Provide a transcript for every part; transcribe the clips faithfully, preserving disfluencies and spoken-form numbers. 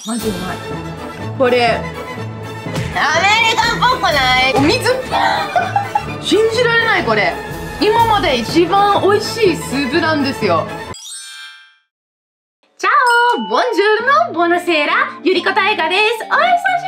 マジうまい。これアメリカンっぽくない？お水信じられない。これ今まで一番美味しいスープなんですよ。チャオ、ボンジュールノ、ボナセーラ、ゆりこたいかです。お久しぶ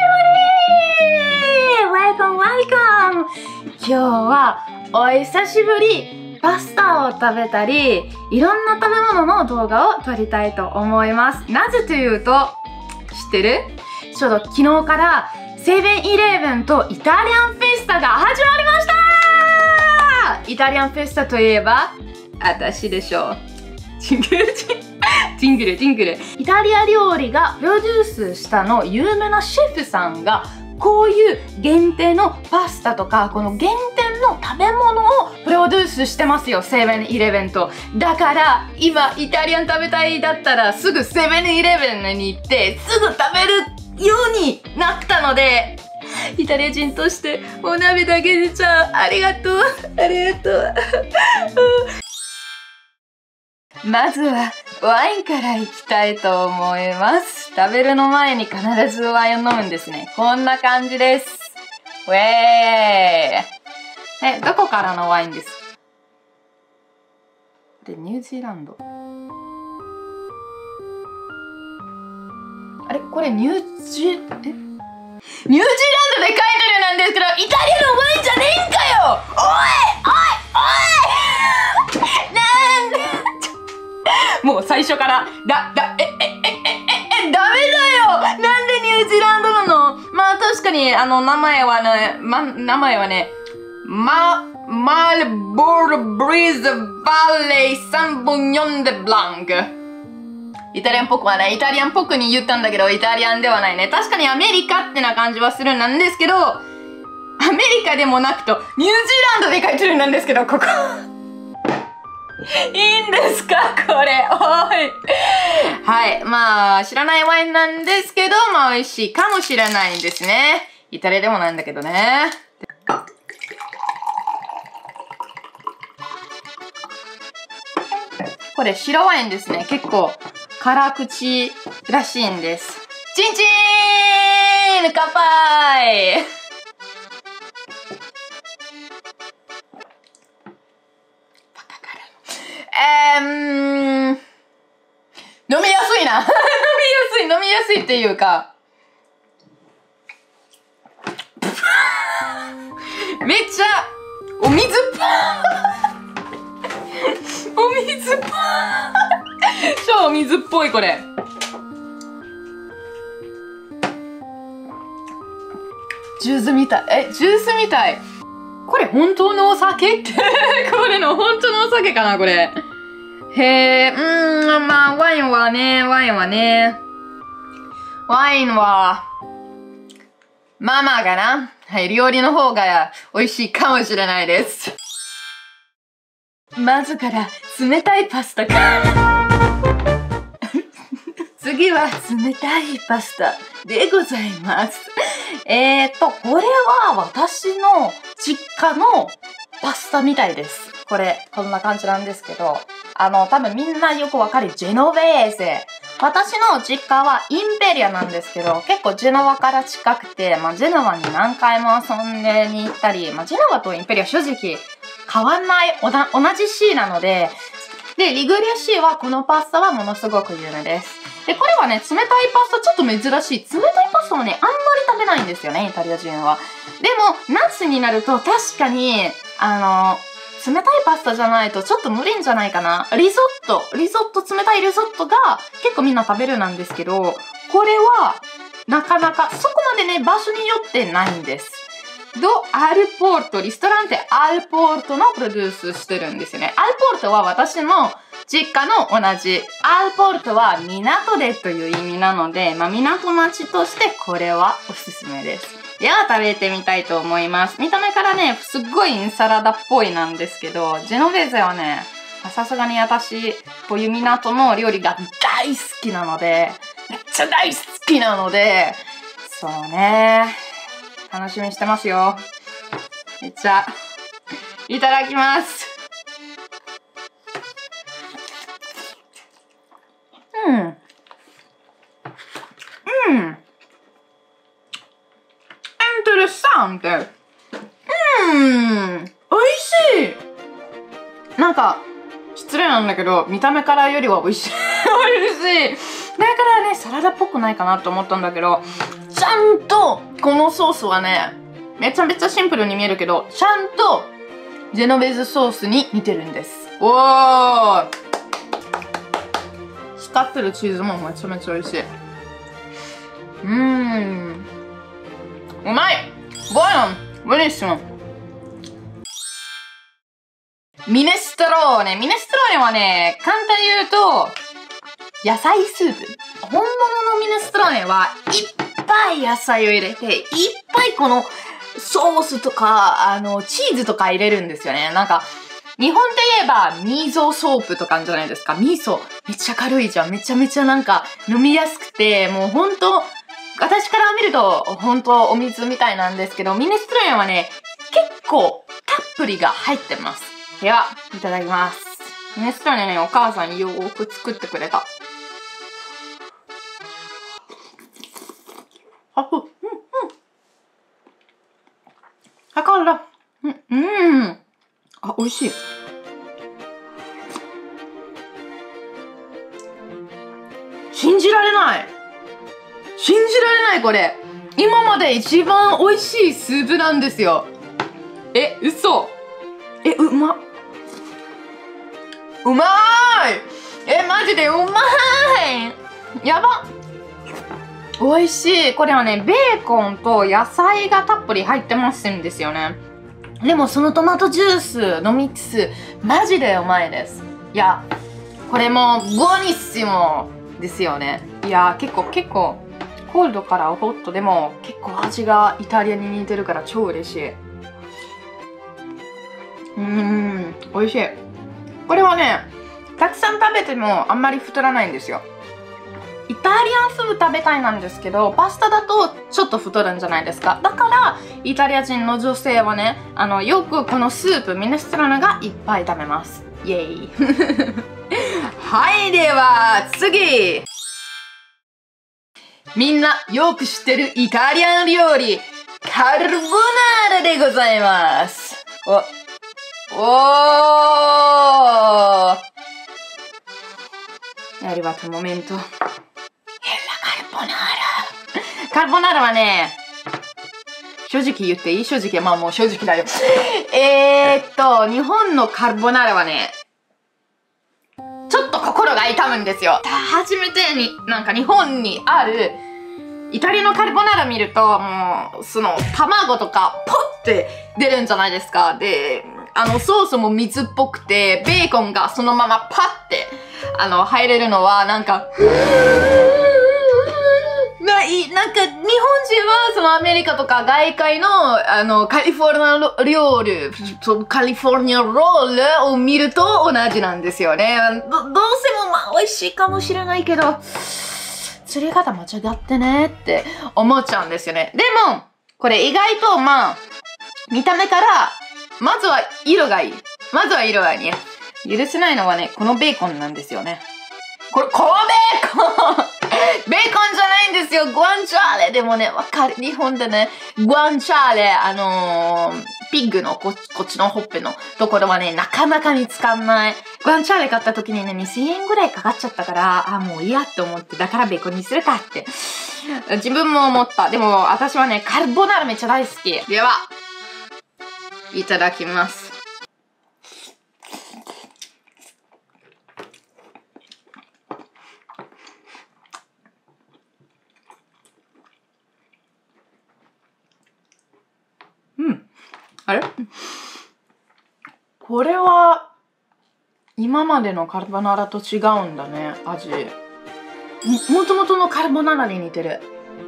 り。 Welcome, welcome。 今日はお久しぶりパスタを食べたりいろんな食べ物の動画を撮りたいと思います。なぜというと、知ってる？ちょうど昨日からセブンイレブンとイタリアンフェスタが始まりました。イタリアンフェスタといえば私でしょう。ジングルジンジングルジングル。イタリア料理がプロデュースしたの有名なシェフさんがこういう限定のパスタとかこの限定の食べ物をプロデュースしてますよ、セブンイレブンと。だから今イタリアン食べたいだったらすぐセブンイレブンに行ってすぐ食べるようになったので、イタリア人としてお涙出ちゃう。ありがとうありがとうまずはワインからいきたいと思います。食べるの前に必ずワインを飲むんですね。こんな感じです。ウェーイ。え、どこからのワインです？で、ニュージーランド。あれこれニュージー、えニュージーランドで書いてるなんですけど、イタリアのワインじゃねえんかよ。おいおいおいなんでもう最初からだだええええええダメだよ。なんでニュージーランドなの？まあ確かにあの名前はね、ま、名前はねママルボルブリーズバレーサンボニョンデブランク。イタリアンっぽくはない。イタリアンっぽくに言ったんだけどイタリアンではないね。確かにアメリカってな感じはするんなんですけど、アメリカでもなくとニュージーランドで書いてるんですけど、ここいいんですかこれ。おい。はい。まあ、知らないワインなんですけど、まあ美味しいかもしれないんですね。イタリアでもないんだけどね。これ白ワインですね。結構辛口らしいんです。チンチーン乾杯えー、飲みやすいな飲みやすい飲みやすいっていうかめっちゃお水お水っぽい超お水っぽいこれ。ジュースみたい。え、ジュースみたい。これ本当のお酒ってこれの本当のお酒かなこれ。へえ、うーん、まあ、ワインはね、ワインはね。ワインは、まあまあかな。はい、料理の方が美味しいかもしれないです。まずから、冷たいパスタから。次は冷たいパスタでございます。えーと、これは私の実家のパスタみたいです。これ、こんな感じなんですけど、あの、多分みんなよくわかるジェノベーゼ。私の実家はインペリアなんですけど、結構ジェノワから近くて、まあ、ジェノワに何回も遊んでに行ったり、まあ、ジェノワとインペリア正直変わんない、おな同じ市なので、で、リグリア市はこのパスタはものすごく有名です。で、これはね、冷たいパスタちょっと珍しい。冷たいパスタをね、あんまり食べないんですよね、イタリア人は。でも、夏になると確かに、あの、冷たいパスタじゃないとちょっと無理んじゃないかな。リゾット、リゾット、冷たいリゾットが結構みんな食べるなんですけど、これはなかなかそこまでね、場所によってないんです。ド・アルポート、リストランテアルポートのプロデュースしてるんですよね。アルポートは私の実家の同じ。アルポートは港でという意味なので、まあ、港町としてこれはおすすめです。では食べてみたいと思います。見た目からね、すっごいサラダっぽいなんですけど、ジェノベーゼはね、さすがに私、こういう港の料理が大好きなので、めっちゃ大好きなので、そうね、楽しみにしてますよ。めっちゃ、いただきます。うん。うん。 うん。インテレッサンテ。うん。美味しい。なんか、失礼なんだけど、見た目からよりは美味しい。美味しい。だからね、サラダっぽくないかなと思ったんだけど、ちゃんと、このソースはね、めちゃめちゃシンプルに見えるけど、ちゃんと、ジェノベーゼソースに似てるんです。おー！使ってるチーズもめちゃめちゃ美味しい。うーん。うまい！ボヨン！ブニッシモ。ミネストローネ。ミネストローネはね、簡単に言うと、野菜スープ。本物のミネストローネはいっぱい野菜を入れて、いっぱいこのソースとか、あの、チーズとか入れるんですよね。なんか、日本で言えば、ミーソーソープとかじゃないですか。ミーソー。めっちゃ軽いじゃん。めちゃめちゃなんか、飲みやすくて、もうほんと、私から見ると、ほんとお水みたいなんですけど、ミネストローネはね、結構、たっぷりが入ってます。では、いただきます。ミネストローネね、お母さんよーく作ってくれた。あ、うん、うん。だから、うん、うん。あ、美味しい。信じられない。信じられない、これ。今まで一番美味しいスープなんですよ。え、嘘。え、うまっ。うまーい。え、マジでうまーい。やば。美味しい。これはね、ベーコンと野菜がたっぷり入ってますんですよね。でもそのトマトジュースのミックス、マジでうまいです。いや、これもボニッシモですよね。いや、結構結構、コールドからホットでも結構味がイタリアに似てるから超嬉しい。うーん、美味しい。これはね、たくさん食べてもあんまり太らないんですよ。イタリアン風食べたいなんですけど、パスタだとちょっと太るんじゃないですか。だから、イタリア人の女性はね、あの、よくこのスープ、ミネストローネがいっぱい食べます。イェイ。はい、では、次。みんなよく知ってるイタリアン料理、カルボナーラでございます。お、おー。ありがとう、モメント。カルボナーラ。カルボナーラはね、正直言っていい？正直、まあもう正直だよ。えーっと、日本のカルボナーラはね、ちょっと心が痛むんですよ。初めてに、なんか日本にある、イタリアのカルボナーラ見ると、もう、その、卵とか、ポッって出るんじゃないですか。で、あの、ソースも水っぽくて、ベーコンがそのままパッて、あの、入れるのは、なんか、ない、なんか、日本人は、そのアメリカとか外界の、あの、カリフォルニア料理、カリフォルニアロールを見ると同じなんですよね。ど、どうせもまあ美味しいかもしれないけど、釣り方間違ってねって思っちゃうんですよね。でも、これ意外とまあ、見た目から、まずは色がいい。まずは色がいいね。許せないのはね、このベーコンなんですよね。これ、このベーコンベーコンじゃないんですよ。グアンチャーレ。でもね、わかる。日本でね、グアンチャーレ、あのー、ピッグのこ、こっちのほっぺのところはね、なかなか見つかんない。グアンチャーレ買った時にね、にせんえんぐらいかかっちゃったから、あ、もういいやって思って、だからベーコンにするかって。自分も思った。でも、私はね、カルボナーラめっちゃ大好き。では、いただきます。うん。あれ？これは、今までのカルボナーラと違うんだね、味。もともとのカルボナーラに似てる。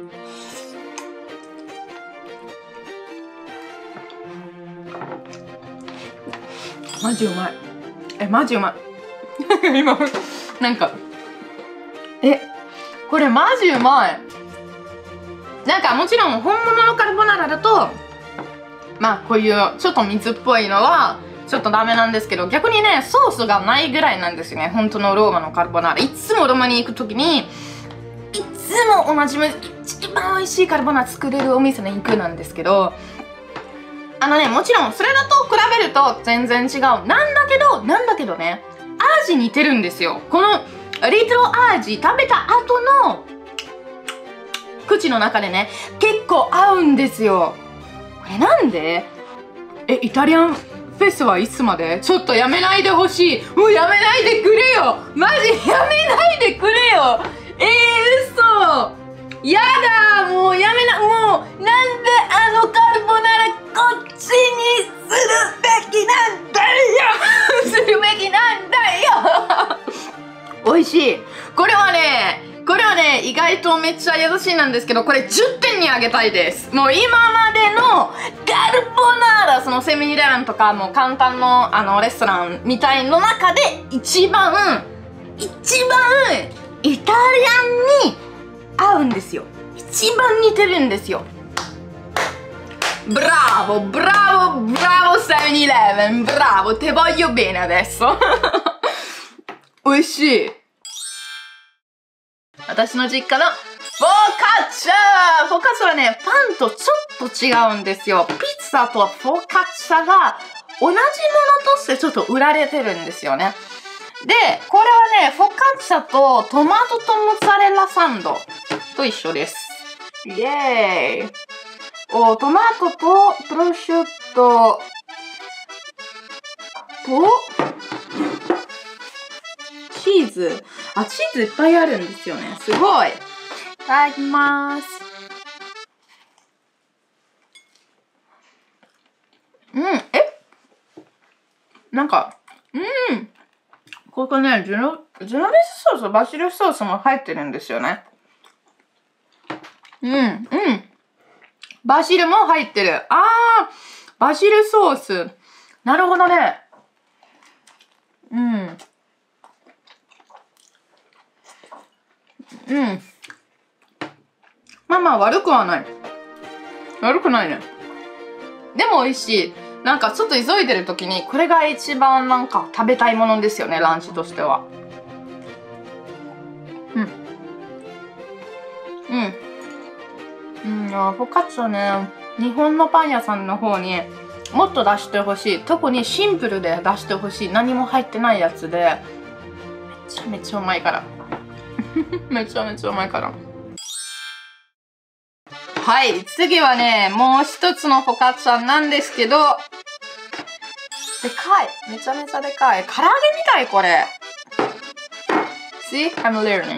マジうまい。え、マジうまい。今、なんか、え、これマジうまい。なんかもちろん本物のカルボナーラだと、まあこういうちょっと水っぽいのはちょっとダメなんですけど、逆にね、ソースがないぐらいなんですよね。本当のローマのカルボナーラ。いつもローマに行くときに、 いつもおなじみ、一番美味しいカルボナーラ作れるお店に行くなんですけど、あのね、もちろんそれだと比べると全然違う。なんだけど、なんだけどね、味似てるんですよ。このリトル味食べた後の口の中でね、結構合うんですよ。これなんで？え、イタリアンフェスはいつまで？ちょっとやめないでほしい。もうやめないでくれよ。マジやめないでくれよ。えー、嘘。やだ、もうやめな、もう、なんであのカルボナーラこっちにするべきなんだよするべきなんだよ美味しい。これはね、これはね、意外とめっちゃ優しいなんですけど、これじゅってんにあげたいです。もう今までのカルボナーラ、そのセミニレランとか、もう簡単のあのレストランみたいの中で一番、一番イタリアンに合うんですよ。一番似てるんですよ。ブラボブラボブラボセブンイレブン、ブラボ、te voglio bene adesso 美味しい。私の実家のフォカッチャフォカッチャはね、パンとちょっと違うんですよ。ピッツァとフォカッチャが同じものとしてちょっと売られてるんですよね。で、これはね、フォカッチャとトマトとモッツァレラサンドと一緒です。イエーイ。お、トマトとプロシュットとチーズ。あ、チーズいっぱいあるんですよね。すごい。いただきます。うん、えなんか、うん。ここね、ジュノ、ジュノベスソース、バジルソースも入ってるんですよね。うん、うん。バジルも入ってる。あー、バジルソース。なるほどね。うん。うん。まあまあ悪くはない。悪くないね。でも美味しい。なんかちょっと急いでる時にこれが一番なんか食べたいものですよね、ランチとしては。うん。うん。うん、フォカッチャね、日本のパン屋さんの方にもっと出してほしい。特にシンプルで出してほしい。何も入ってないやつで。めちゃめちゃうまいから。めちゃめちゃうまいから。はい、次はね、もう一つのフォカッチャなんですけど、でかい。めちゃめちゃでかい。唐揚げみたい、これ。See? I'm learning.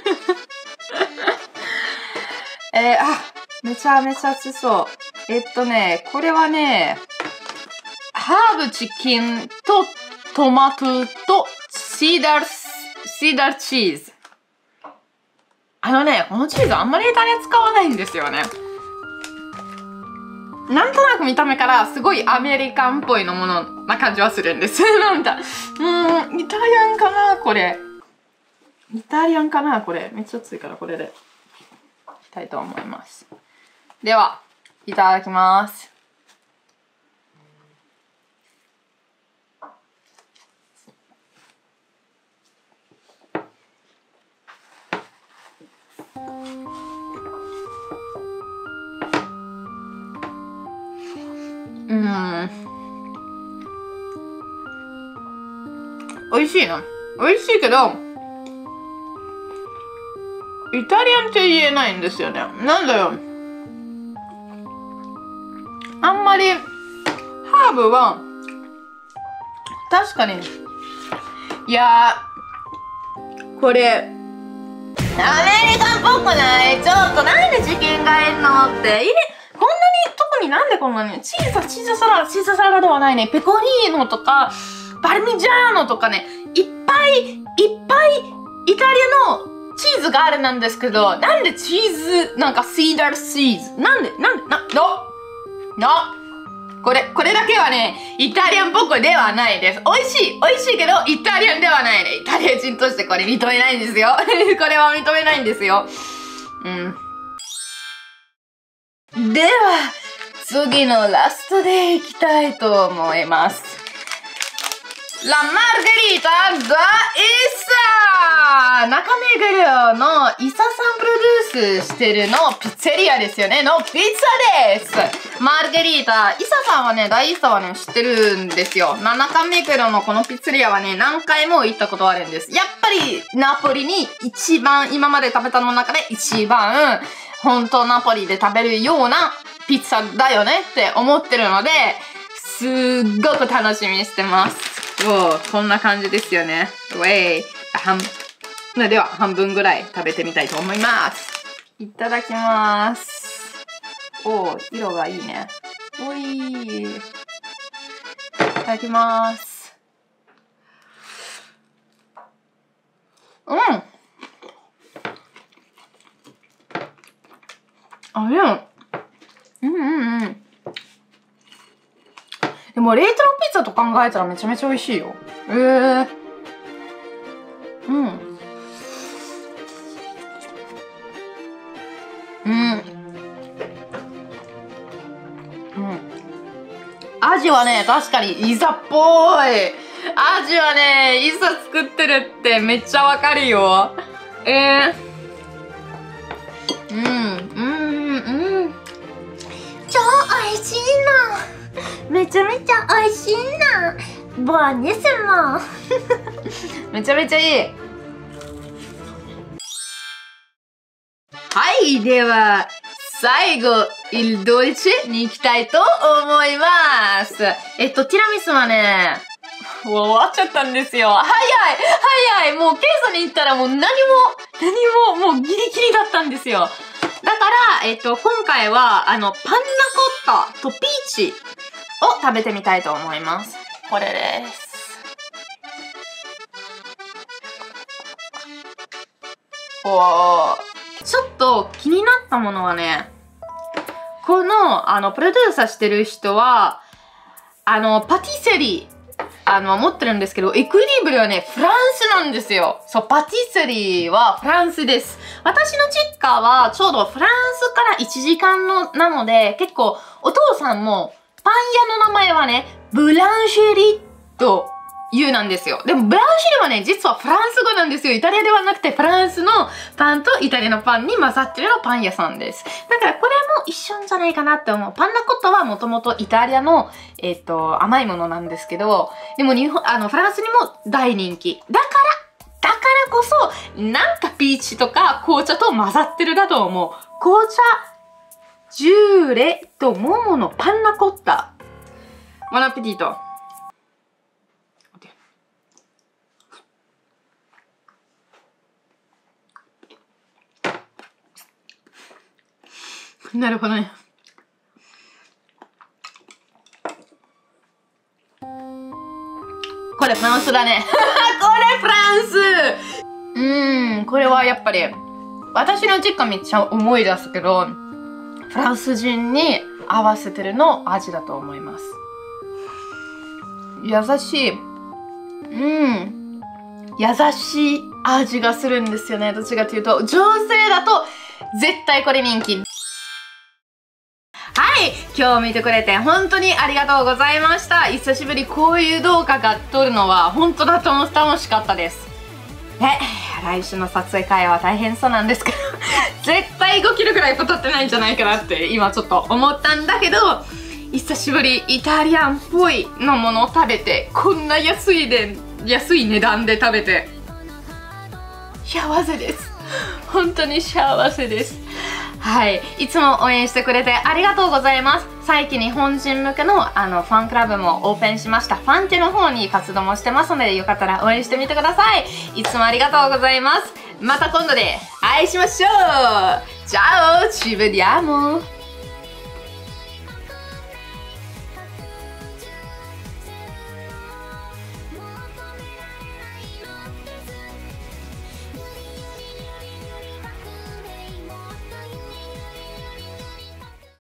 えー、あ、めちゃめちゃ熱そう。えっとね、これはね、ハーブチキンとトマトとシーダー、シーダーチーズ。あのね、このチーズあんまりイタリア使わないんですよね。なんとなく見た目からすごいアメリカンっぽいのものな感じはするんです。なんだ。うーん、イタリアンかなこれ。イタリアンかなこれ。めっちゃ熱いからこれでいきたいと思います。では、いただきます。うん。美味しいな。美味しいけど、イタリアンって言えないんですよね。なんだよ。あんまり、ハーブは、確かに、いやー、これ、アメリカンっぽくない？ちょっとなんでチキンがいんのって。いれ、こんなに、特になんでこんなに、チーズ、チーズサラダ、チーズサラダではないね。ペコリーノとか、パルミジャーノとかね、いっぱい、いっぱい、イタリアのチーズがあるなんですけど、なんでチーズ、なんかシーダーチーズなんで、なんで、な、の、の、これ、これだけはね、イタリアンっぽくではないです。美味しい、美味しいけど、イタリアンではないね。イタリア人としてこれ認めないんですよ。これは認めないんですよ。うん。では、次のラストでいきたいと思います。La Margherita da Issa! は、中目黒のイサさんプロデュースしてるのピッツェリアですよね。のピッツァです。マルゲリータ。イサさんはね、大イサはね、知ってるんですよ。中目黒のこのピッツェリアはね、何回も行ったことあるんです。やっぱり、ナポリに一番、今まで食べたの中で一番、本当ナポリで食べるようなピッツァだよねって思ってるので、すっごく楽しみにしてます。おー、こんな感じですよね。ウェイ。半では、半分ぐらい食べてみたいと思います。いただきます。おー、色がいいね。おい。いただきます。うん。あ、でも、うんうんうん。でも、冷凍のピッツァと考えたらめちゃめちゃ美味しいよ。えー。うん。うん。うん。味はね、確かにイサっぽい。味はね、イサ作ってるってめっちゃわかるよ。えー。うん、うん、うん。超美味しいな。めちゃめちゃ美味しいな。ボアニスモ。めちゃめちゃいい。はい、では、最後、イルドルチェに行きたいと思います。えっと、ティラミスはね、終わっちゃったんですよ。早い早いもうケースに行ったらもう何も、何ももうギリギリだったんですよ。だから、えっと、今回は、あの、パンナコッタとピーチを食べてみたいと思います。これです。おー。ちょっと気になったものはね、この、あの、プロデューサーしてる人は、あの、パティセリー、あの、持ってるんですけど、エクリブルはね、フランスなんですよ。そう、パティセリーはフランスです。私の実家はちょうどフランスからいちじかんのなので、結構、お父さんも、パン屋の名前はね、ブランシェリーというなんですよ。でも、ブランシェリーはね、実はフランス語なんですよ。イタリアではなくて、フランスのパンとイタリアのパンに混ざってるのパン屋さんです。だから、これも一緒じゃないかなって思う。パンナコッタはもともとイタリアの、えっと、甘いものなんですけど、でも日本、あの、フランスにも大人気。だから、だからこそ、なんかピーチとか紅茶と混ざってるだと思う。紅茶、ジューレと桃のパンナコッタ。ボナペティト。なるほどね。これフランスだね。これフランス。うーん、これはやっぱり私の実家めっちゃ思い出すけど、フランス人に合わせてるの味だと思います。優しい。うん。優しい味がするんですよね。どっちかというと、女性だと絶対これ人気。はい、今日見てくれて本当にありがとうございました。久しぶりこういう動画が撮るのは本当だと楽しかったです。ね、来週の撮影会は大変そうなんですけど絶対ごキロぐらい太ってないんじゃないかなって今ちょっと思ったんだけど、久しぶりイタリアンっぽいのものを食べて、こんな安いで安い値段で食べて幸せです。本当に幸せです。はい、いつも応援してくれてありがとうございます。最近日本人向けのあのファンクラブもオープンしました。ファンテの方に活動もしてますので、よかったら応援してみてください。いつもありがとうございます。また今度でお会いしましょう。チャオ、ci vediamo。